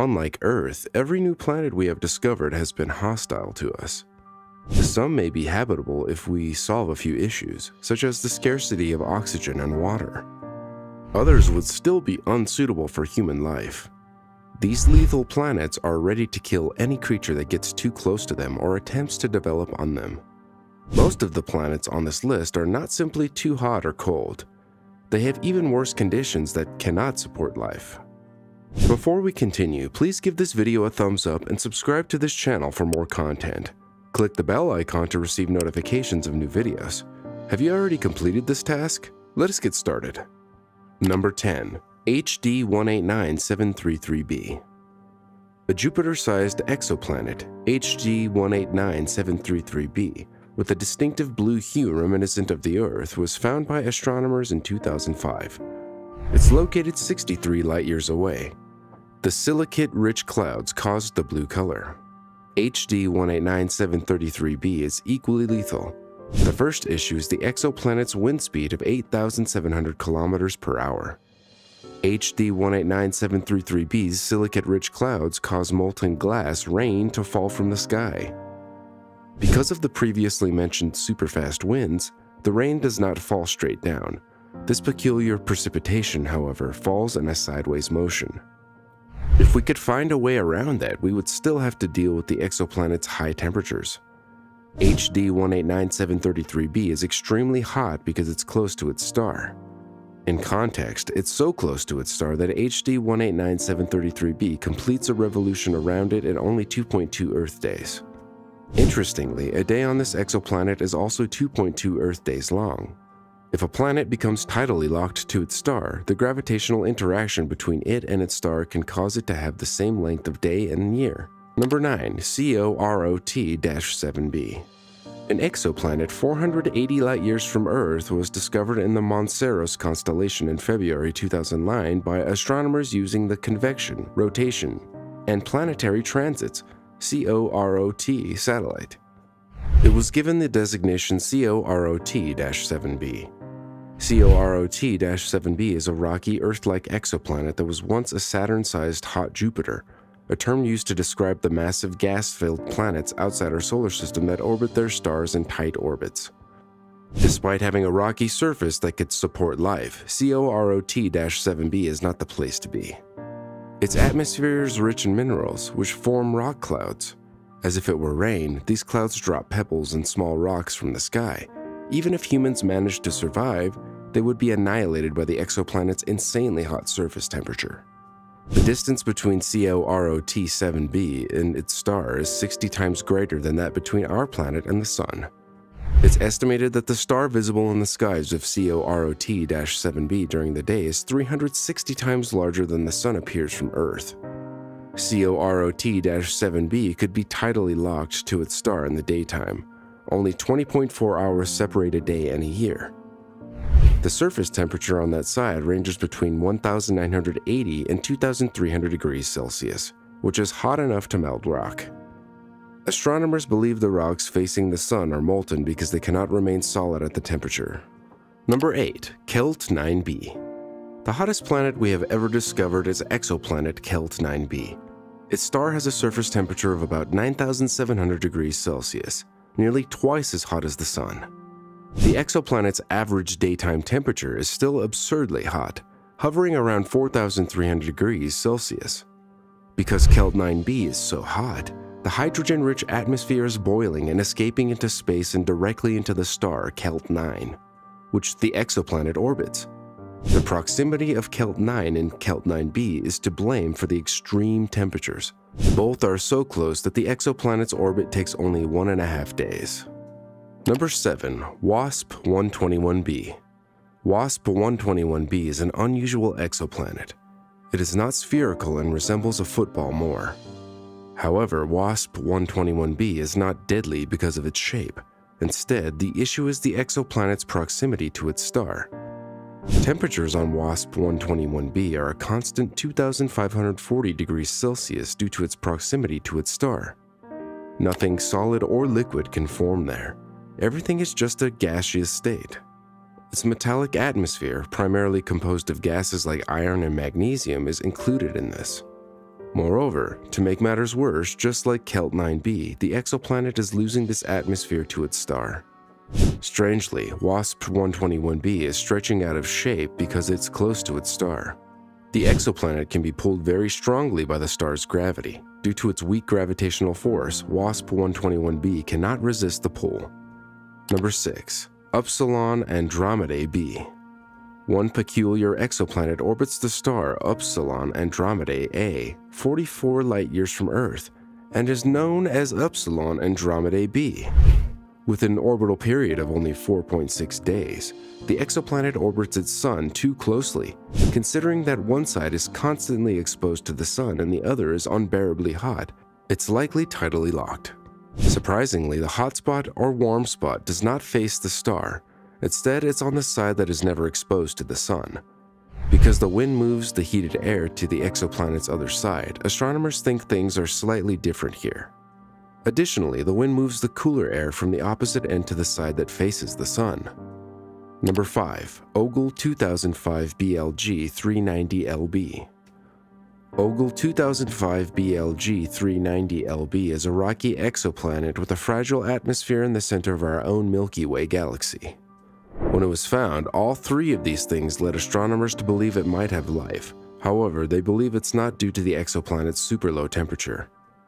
Unlike Earth, every new planet we have discovered has been hostile to us. Some may be habitable if we solve a few issues, such as the scarcity of oxygen and water. Others would still be unsuitable for human life. These lethal planets are ready to kill any creature that gets too close to them or attempts to develop on them. Most of the planets on this list are not simply too hot or cold. They have even worse conditions that cannot support life. Before we continue, please give this video a thumbs up and subscribe to this channel for more content. Click the bell icon to receive notifications of new videos. Have you already completed this task? Let us get started. Number 10. HD 189733b. A Jupiter-sized exoplanet, HD 189733b, with a distinctive blue hue reminiscent of the Earth, was found by astronomers in 2005. It's located 63 light-years away. The silicate-rich clouds caused the blue color. HD 189733b is equally lethal. The first issue is the exoplanet's wind speed of 8,700 kilometers per hour. HD 189733b's silicate-rich clouds cause molten glass rain to fall from the sky. Because of the previously mentioned superfast winds, the rain does not fall straight down. This peculiar precipitation, however, falls in a sideways motion. If we could find a way around that, we would still have to deal with the exoplanet's high temperatures. HD 189733b is extremely hot because it's close to its star. In context, it's so close to its star that HD 189733b completes a revolution around it in only 2.2 Earth days. Interestingly, a day on this exoplanet is also 2.2 Earth days long. If a planet becomes tidally locked to its star, the gravitational interaction between it and its star can cause it to have the same length of day and year. Number 9. COROT-7b. An exoplanet 480 light-years from Earth was discovered in the Monceros constellation in February 2009 by astronomers using the Convection, Rotation, and Planetary Transits (COROT) satellite. It was given the designation COROT-7b. COROT-7b is a rocky Earth-like exoplanet that was once a Saturn-sized hot Jupiter, a term used to describe the massive gas-filled planets outside our solar system that orbit their stars in tight orbits. Despite having a rocky surface that could support life, COROT-7b is not the place to be. Its atmosphere is rich in minerals, which form rock clouds. As if it were rain, these clouds drop pebbles and small rocks from the sky. Even if humans managed to survive, they would be annihilated by the exoplanet's insanely hot surface temperature. The distance between COROT-7b and its star is 60 times greater than that between our planet and the Sun. It's estimated that the star visible in the skies of COROT-7b during the day is 360 times larger than the Sun appears from Earth. COROT-7b could be tidally locked to its star in the daytime. Only 20.4 hours separate a day and a year. The surface temperature on that side ranges between 1,980 and 2,300 degrees Celsius, which is hot enough to melt rock. Astronomers believe the rocks facing the Sun are molten because they cannot remain solid at the temperature. Number 8. Kelt 9b. The hottest planet we have ever discovered is exoplanet Kelt 9b. Its star has a surface temperature of about 9,700 degrees Celsius, nearly twice as hot as the Sun. The exoplanet's average daytime temperature is still absurdly hot, hovering around 4,300 degrees Celsius. Because Kelt 9b is so hot, the hydrogen-rich atmosphere is boiling and escaping into space and directly into the star Kelt 9, which the exoplanet orbits. The proximity of Kelt 9 and Kelt 9b is to blame for the extreme temperatures. Both are so close that the exoplanet's orbit takes only 1.5 days. Number 7. WASP-121b. WASP-121b is an unusual exoplanet. It is not spherical and resembles a football more. However, WASP-121b is not deadly because of its shape. Instead, the issue is the exoplanet's proximity to its star. Temperatures on WASP-121b are a constant 2,540 degrees Celsius due to its proximity to its star. Nothing solid or liquid can form there. Everything is just a gaseous state. Its metallic atmosphere, primarily composed of gases like iron and magnesium, is included in this. Moreover, to make matters worse, just like Kelt 9b, the exoplanet is losing this atmosphere to its star. Strangely, WASP 121b is stretching out of shape because it's close to its star. The exoplanet can be pulled very strongly by the star's gravity. Due to its weak gravitational force, WASP 121b cannot resist the pull. Number 6. Upsilon Andromedae b. One peculiar exoplanet orbits the star Upsilon Andromedae A, 44 light-years from Earth, and is known as Upsilon Andromedae b. With an orbital period of only 4.6 days, the exoplanet orbits its sun too closely, considering that one side is constantly exposed to the sun and the other is unbearably hot. It's likely tidally locked. Surprisingly, the hot spot or warm spot does not face the star. Instead, it's on the side that is never exposed to the sun. Because the wind moves the heated air to the exoplanet's other side, astronomers think things are slightly different here. Additionally, the wind moves the cooler air from the opposite end to the side that faces the sun. Number 5. Ogle 2005 BLG 390LB. Ogle 2005 BLG 390LB is a rocky exoplanet with a fragile atmosphere in the center of our own Milky Way galaxy. When it was found, all three of these things led astronomers to believe it might have life. However, they believe it's not due to the exoplanet's super low temperature.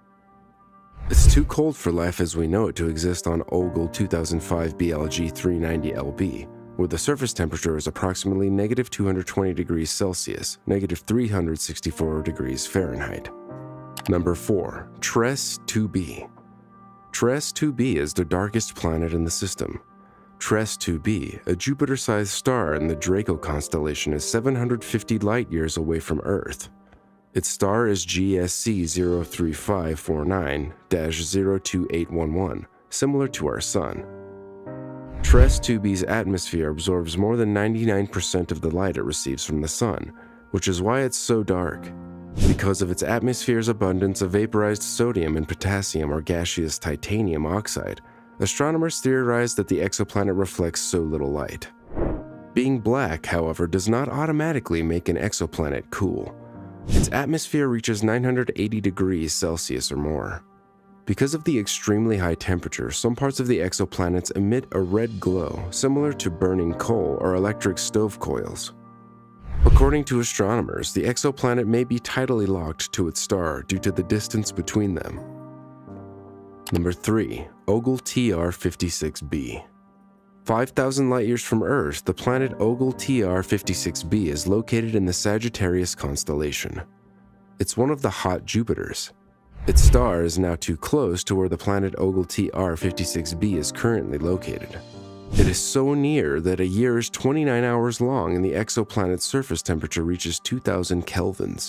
It's too cold for life as we know it to exist on Ogle 2005 BLG 390LB, where the surface temperature is approximately negative 220 degrees Celsius, negative 364 degrees Fahrenheit. Number 4. TRES 2b. TRES 2b is the darkest planet in the system. TRES 2b, a Jupiter-sized star in the Draco constellation, is 750 light-years away from Earth. Its star is GSC 03549-02811, similar to our Sun. TRES 2b's atmosphere absorbs more than 99% of the light it receives from the Sun, which is why it's so dark. Because of its atmosphere's abundance of vaporized sodium and potassium or gaseous titanium oxide, astronomers theorize that the exoplanet reflects so little light. Being black, however, does not automatically make an exoplanet cool. Its atmosphere reaches 980 degrees Celsius or more. Because of the extremely high temperature, some parts of the exoplanets emit a red glow, similar to burning coal or electric stove coils. According to astronomers, the exoplanet may be tidally locked to its star due to the distance between them. Number 3. Ogle TR56b. 5,000 light-years from Earth, the planet Ogle TR56b is located in the Sagittarius constellation. It's one of the hot Jupiters. Its star is now too close to where the planet Ogle TR56b is currently located. It is so near that a year is 29 hours long and the exoplanet's surface temperature reaches 2,000 kelvins.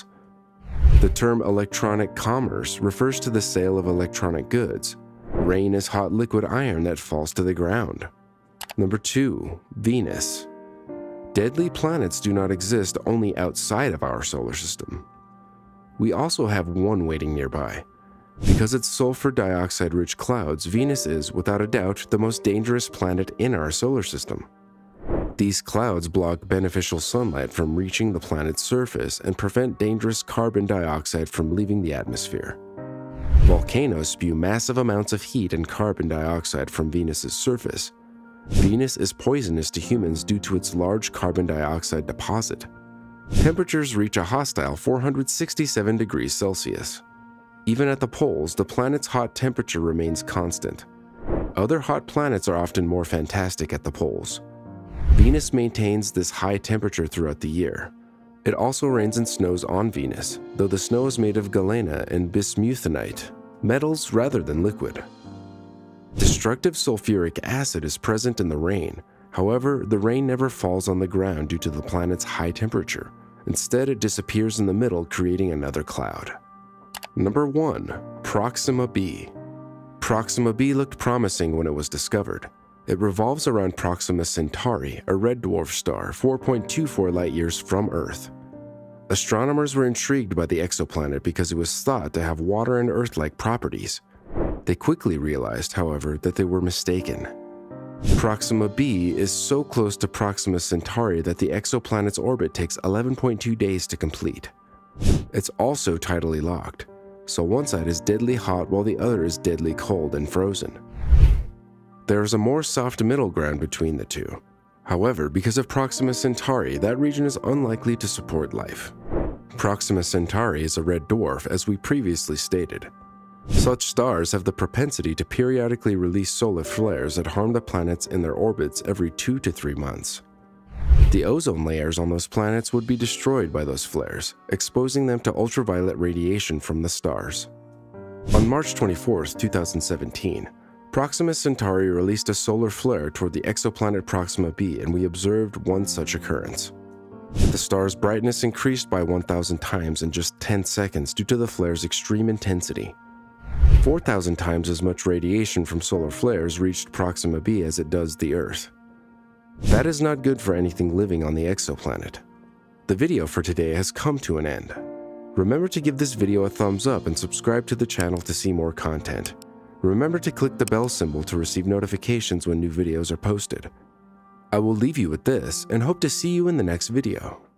The term electronic commerce refers to the sale of electronic goods. Rain is hot liquid iron that falls to the ground. Number 2. Venus. Deadly planets do not exist only outside of our solar system. We also have one waiting nearby. Because its sulfur dioxide-rich clouds, Venus is, without a doubt, the most dangerous planet in our solar system. These clouds block beneficial sunlight from reaching the planet's surface and prevent dangerous carbon dioxide from leaving the atmosphere. Volcanoes spew massive amounts of heat and carbon dioxide from Venus's surface. Venus is poisonous to humans due to its large carbon dioxide deposit. Temperatures reach a hostile 467 degrees Celsius. Even at the poles, the planet's hot temperature remains constant. Other hot planets are often more fantastic at the poles. Venus maintains this high temperature throughout the year. It also rains and snows on Venus, though the snow is made of galena and bismuthinite, metals rather than liquid. Destructive sulfuric acid is present in the rain. However, the rain never falls on the ground due to the planet's high temperature. Instead, it disappears in the middle, creating another cloud. Number 1. Proxima b. Proxima b looked promising when it was discovered. It revolves around Proxima Centauri, a red dwarf star 4.24 light-years from Earth. Astronomers were intrigued by the exoplanet because it was thought to have water and Earth-like properties. They quickly realized, however, that they were mistaken. Proxima b is so close to Proxima Centauri that the exoplanet's orbit takes 11.2 days to complete. It's also tidally locked, so one side is deadly hot while the other is deadly cold and frozen. There is a more soft middle ground between the two. However, because of Proxima Centauri, that region is unlikely to support life. Proxima Centauri is a red dwarf, as we previously stated. Such stars have the propensity to periodically release solar flares that harm the planets in their orbits every 2 to 3 months. The ozone layers on those planets would be destroyed by those flares, exposing them to ultraviolet radiation from the stars. On March 24, 2017, Proxima Centauri released a solar flare toward the exoplanet Proxima b, and we observed one such occurrence. The star's brightness increased by 1,000 times in just 10 seconds due to the flare's extreme intensity. 4,000 times as much radiation from solar flares reached Proxima b as it does the Earth. That is not good for anything living on the exoplanet. The video for today has come to an end. Remember to give this video a thumbs up and subscribe to the channel to see more content. Remember to click the bell symbol to receive notifications when new videos are posted. I will leave you with this and hope to see you in the next video.